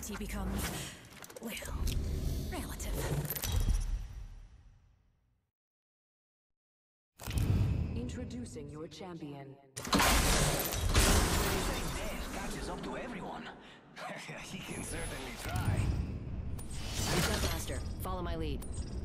reality becomes, well, relative. Introducing your champion. Death catches up to everyone. He can certainly try. I'm Jump Master. Follow my lead.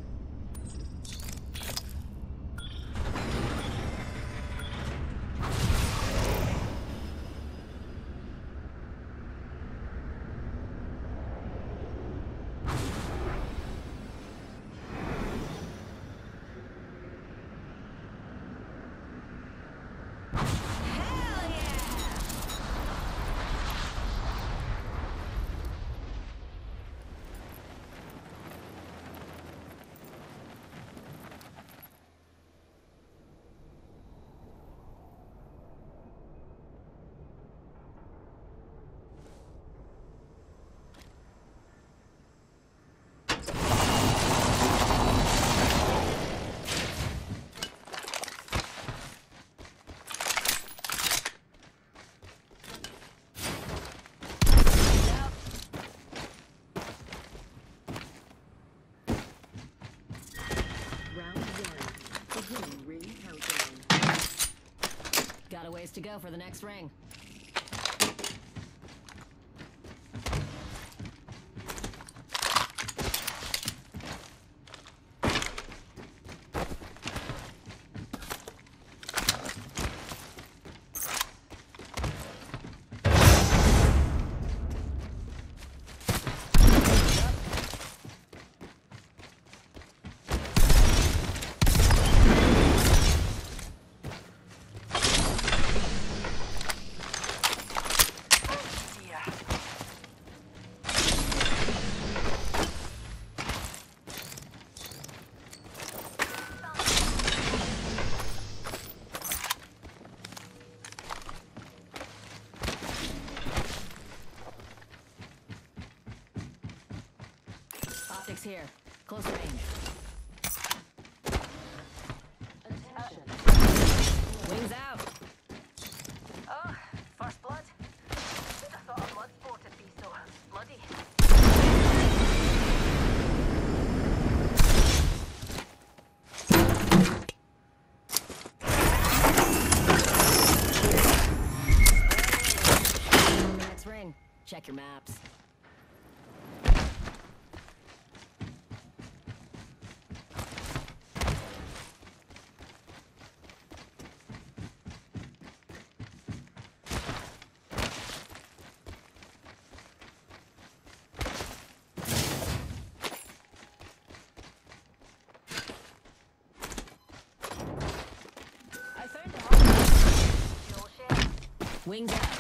Got a ways to go for the next ring. Optics here. Close range. Attention. Wings out. Oh, first blood. Who'd have thought a blood sport would be so bloody? Next ring. Check your maps. Wings out.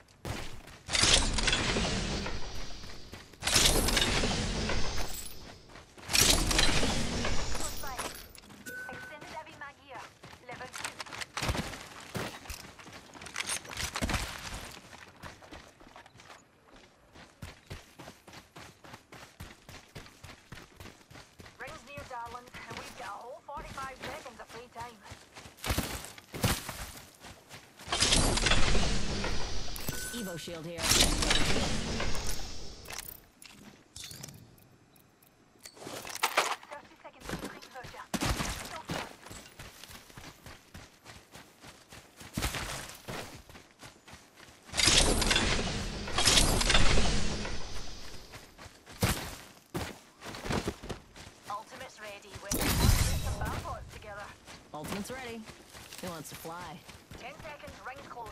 Extended heavy mag here. Level 2. Rings near, darling, and we've got a whole 45 seconds of free time. Evo shield here. 30 seconds to ring closure. Still short. Ultimate's ready. We're going to put some battle together. Ultimate's ready. Who wants to fly? 10 seconds, ring close.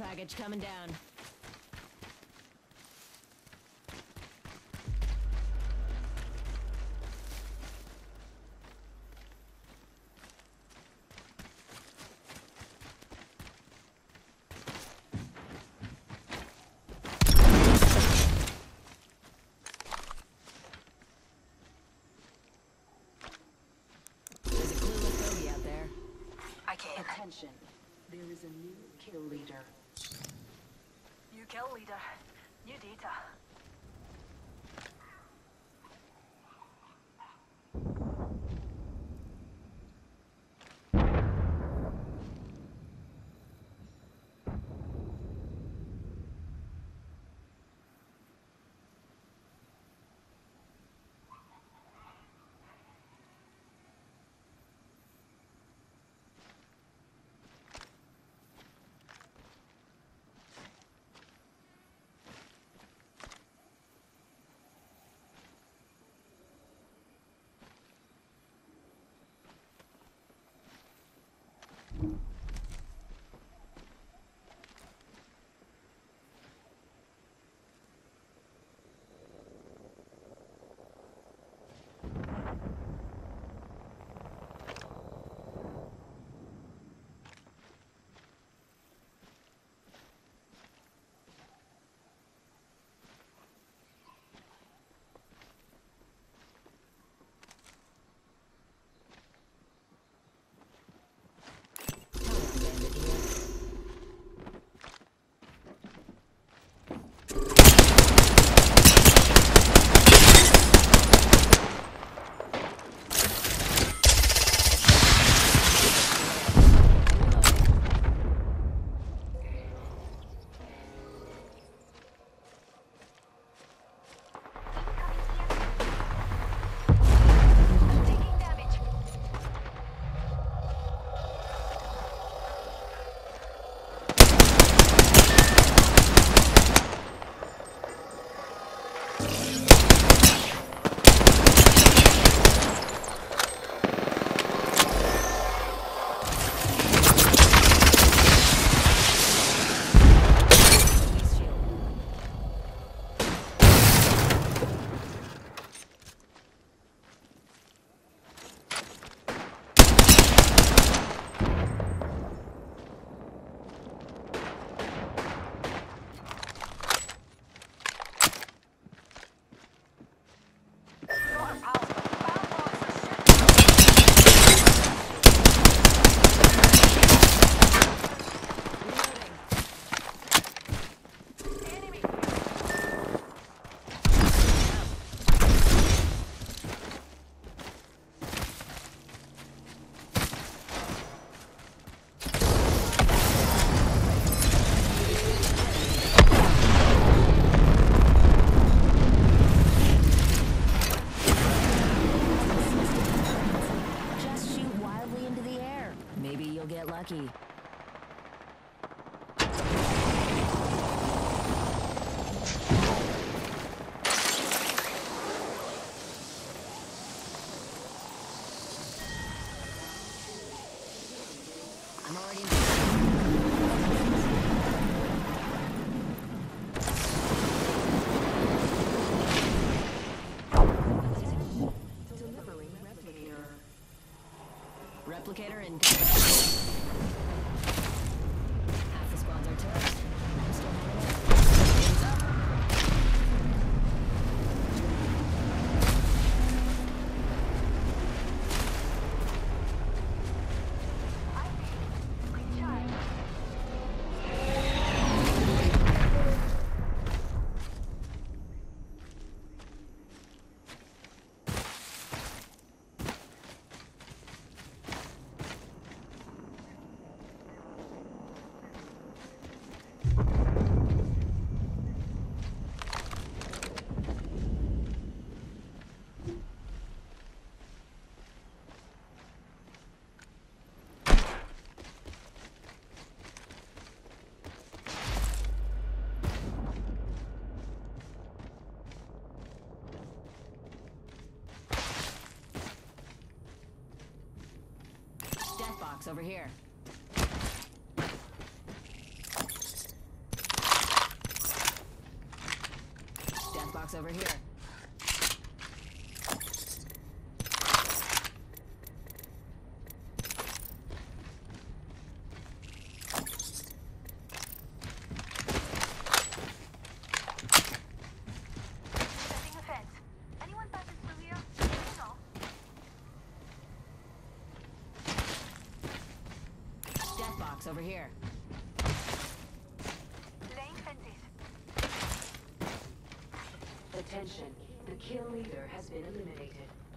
package coming down. There's a clueless bogey out there. I can. Attention. There is a new kill leader. New kill leader. New data. lucky. I'm already in. Delivering replicator. Replicator incoming. Half the squads are toast. I'm still hanging in. Hands up. Death box over here. box over here. Setting a fence. Anyone passes through here? You know. Death box over here. Laying fences. Attention, the kill leader has been eliminated.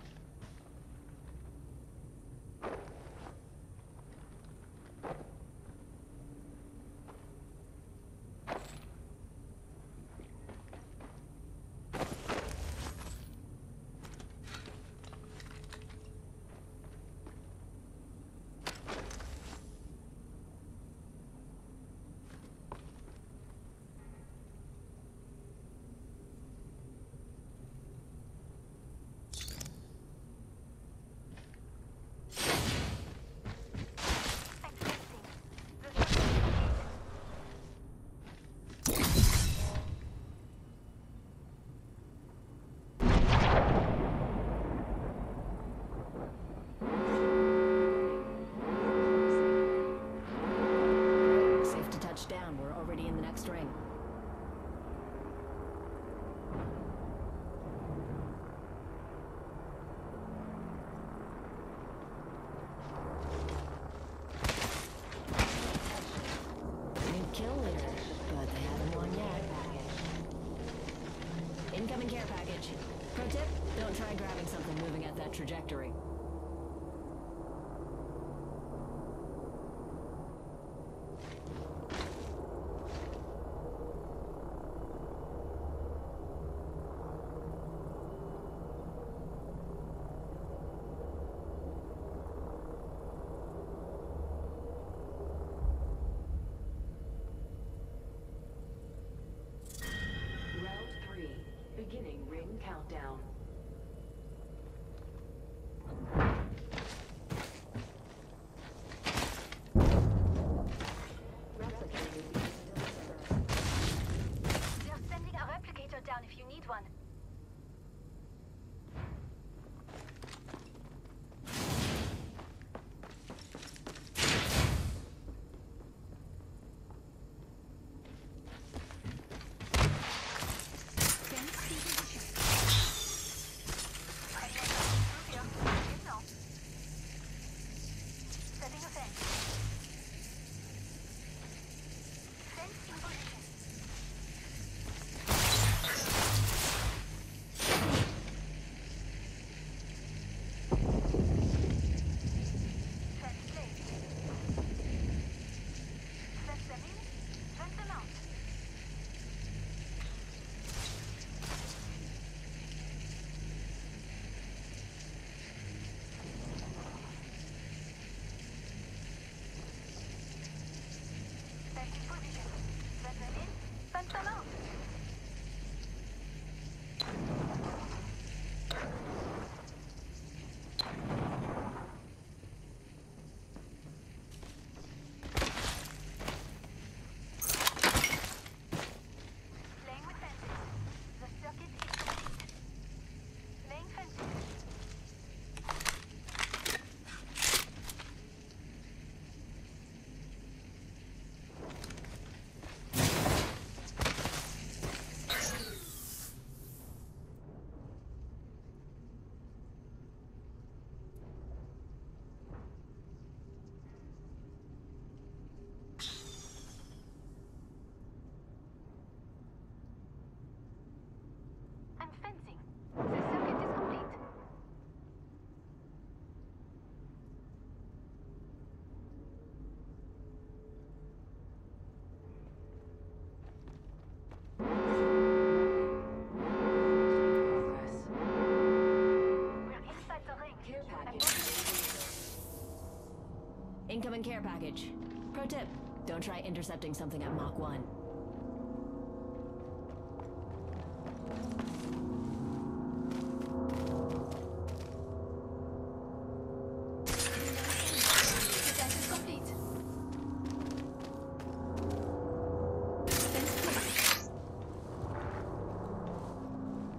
I'm fencing. The circuit is completed. Safe to touch down. We're already in the next ring. New kill leader, but they haven't won yet. Incoming care package. Pro tip, don't try grabbing something moving at that trajectory. Round 3, beginning ring countdown. They're sending a replicator down if you need one. Anyone passing through here? You know. Setting a fence. Fence in position. Fence laid. Fence them in, fence them out. Fence in position. Fence them in, fence them out. Playing with fences. The circuit is complete. Laying fences. I'm fencing. The circuit is complete. Progress. We're inside the ring. Care I'm package. Incoming care package. Pro tip, don't try intercepting something at Mach 1. Defense is complete. Fence clear.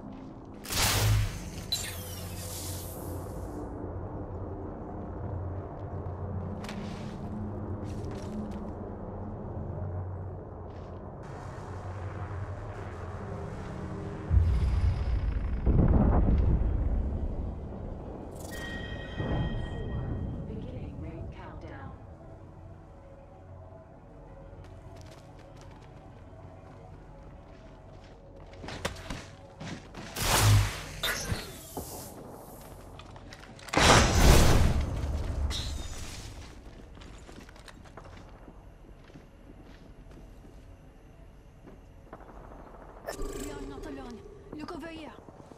alone. Look over here.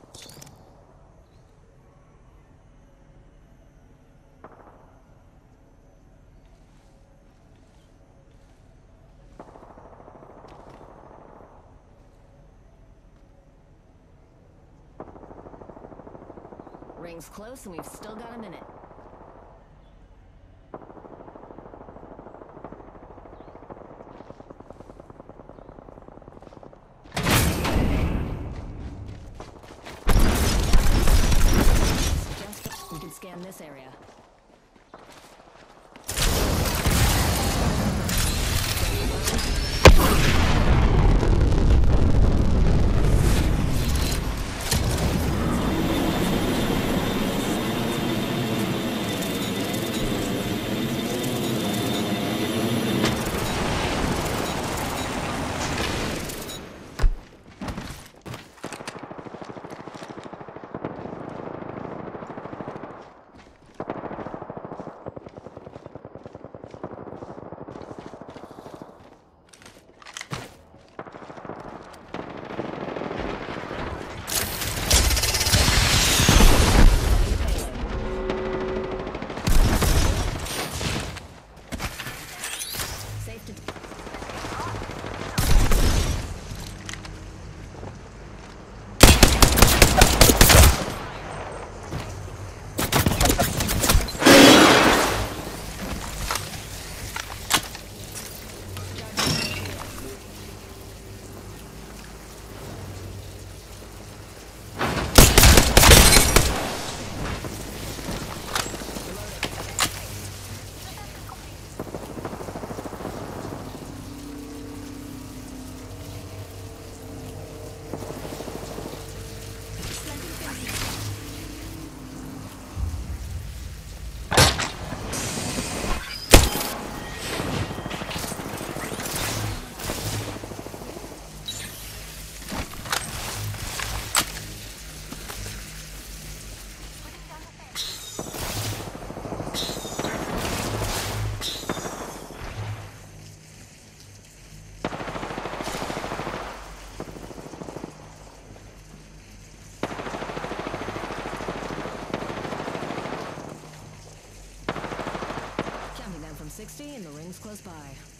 Ring's close and we've still got a minute. We can scan this area. Counting down from 60 and the ring's close by.